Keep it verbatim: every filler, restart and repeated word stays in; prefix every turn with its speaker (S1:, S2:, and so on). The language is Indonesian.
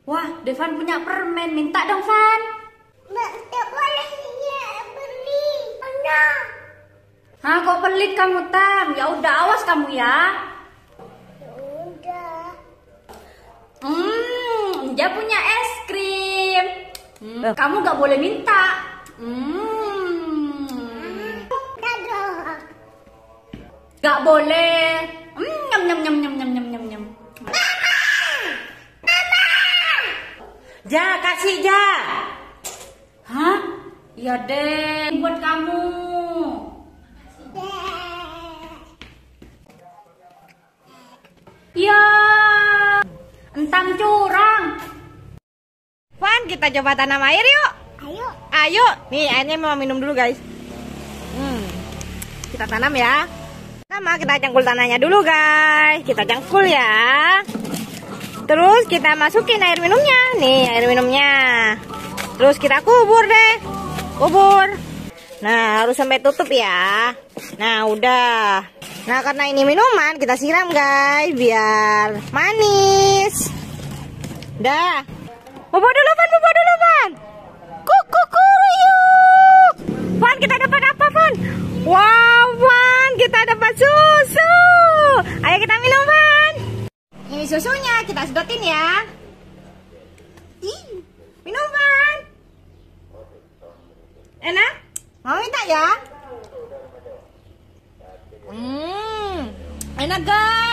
S1: Wah, Devan punya permen. Minta dong, Van.
S2: Mbak, tak boleh ya beli. Enggak.
S1: Hah, kok pelit kamu, Tam? Ya udah, awas kamu ya.
S2: Ya udah.
S1: Hmm, dia punya es krim. Hmm, kamu gak boleh minta. Hmm.
S2: Dadah.
S1: Gak boleh. Hmm, nyam nyam nyam nyam nyam nyam nyam nyam.
S3: Ja, kasih Ja.
S1: Hah? Iya deh, buat kamu. Ya, entang curang.
S3: Van, kita coba tanam air yuk.
S2: Ayo.
S3: Ayo, nih airnya mau minum dulu guys. Hmm, kita tanam ya. Pertama kita cangkul tanahnya dulu guys. Kita cangkul ya. Terus kita masukin air minumnya. Nih air minumnya. Terus kita kubur deh. Kubur. Nah harus sampai tutup ya. Nah udah. Nah karena ini minuman kita siram guys. Biar manis. Dah. Bobo dulu Van, bobo dulu Van. Kuku yuk. Van kita dapat apa Van? Wow Van kita dapat susu. Ayo kita minum Van. Ini susunya kita sedotin ya. Ih, minum Van. Enak? Mau minta ya? Hmm, enak guys.